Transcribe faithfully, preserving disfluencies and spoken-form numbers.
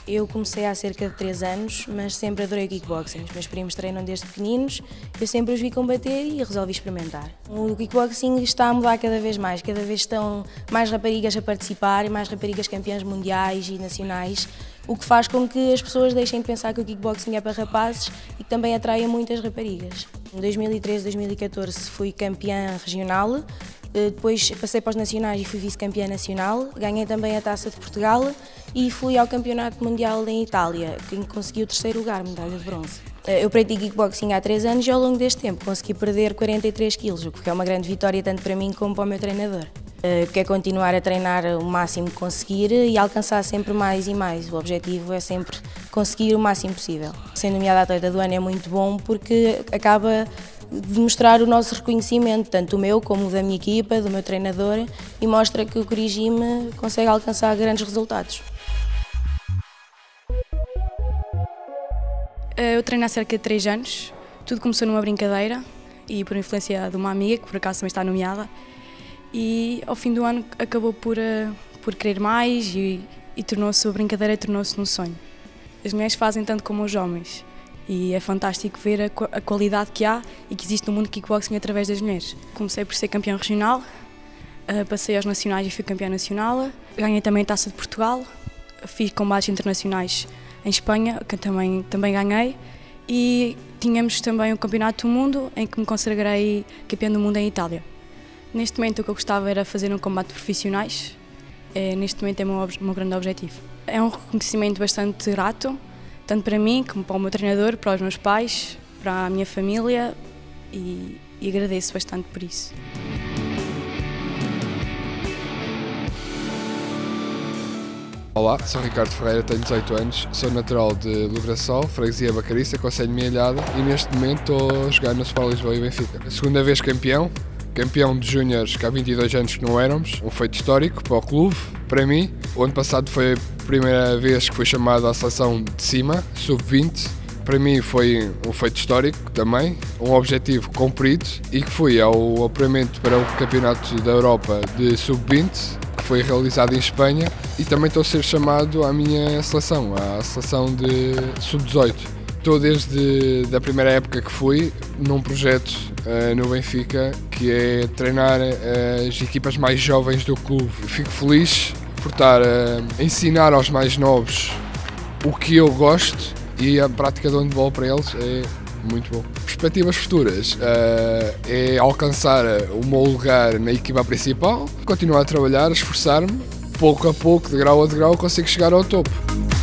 Eu comecei há cerca de três anos, mas sempre adorei o kickboxing. Os meus primos treinam desde pequeninos, eu sempre os vi combater e resolvi experimentar. O kickboxing está a mudar cada vez mais, cada vez estão mais raparigas a participar e mais raparigas campeãs mundiais e nacionais, o que faz com que as pessoas deixem de pensar que o kickboxing é para rapazes e que também atraia muitas raparigas. Em dois mil e treze, dois mil e catorze fui campeã regional. Depois passei para os nacionais e fui vice-campeã nacional, ganhei também a Taça de Portugal e fui ao Campeonato Mundial em Itália, que consegui o terceiro lugar, medalha de bronze. Eu pratico kickboxing há três anos e ao longo deste tempo consegui perder quarenta e três quilos, o que é uma grande vitória tanto para mim como para o meu treinador. Quero continuar a treinar o máximo que conseguir e alcançar sempre mais e mais. O objetivo é sempre conseguir o máximo possível. Sendo nomeada atleta do ano é muito bom porque acaba de mostrar o nosso reconhecimento, tanto o meu como o da minha equipa, do meu treinador, e mostra que o Corigime consegue alcançar grandes resultados. Eu treino há cerca de três anos, tudo começou numa brincadeira e por influência de uma amiga, que por acaso também está nomeada, e ao fim do ano acabou por, por querer mais e, e tornou-se a brincadeira tornou-se um sonho. As mulheres fazem tanto como os homens. E é fantástico ver a, a qualidade que há e que existe no mundo do kickboxing através das mulheres. Comecei por ser campeã regional, uh, passei aos nacionais e fui campeã nacional, ganhei também a Taça de Portugal, fiz combates internacionais em Espanha, que também, também ganhei, e tínhamos também o Campeonato do Mundo, em que me consagrei campeã do mundo em Itália. Neste momento o que eu gostava era fazer um combate profissionais, é, neste momento é o meu, meu grande objetivo. É um reconhecimento bastante grato, tanto para mim, como para o meu treinador, para os meus pais, para a minha família e, e agradeço bastante por isso. Olá, sou Ricardo Ferreira, tenho dezoito anos, sou natural de Lograçol, freguesia Bacariça, concelho Mielhada e neste momento estou a jogar no Sport Lisboa e Benfica. A segunda vez campeão, campeão de júniores que há vinte e dois anos que não éramos, um feito histórico para o clube, para mim. O ano passado foi a primeira vez que fui chamado à seleção de cima, sub vinte. Para mim foi um feito histórico também, um objetivo cumprido e que fui ao apuramento para o Campeonato da Europa de sub vinte, que foi realizado em Espanha, e também estou a ser chamado à minha seleção, à seleção de sub dezoito. Estou desde a primeira época que fui num projeto uh, no Benfica, que é treinar uh, as equipas mais jovens do clube. Fico feliz por estar a ensinar aos mais novos o que eu gosto e a prática do handball para eles é muito bom. Perspectivas futuras uh, é alcançar o meu lugar na equipa principal, continuar a trabalhar, a esforçar-me, pouco a pouco, de grau a degrau, consigo chegar ao topo.